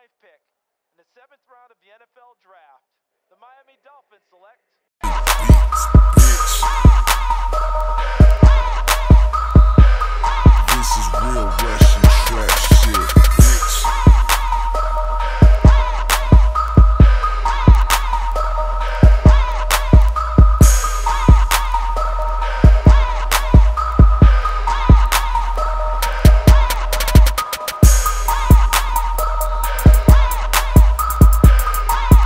5 pick in the 7th round of the NFL Draft, the Miami Dolphins select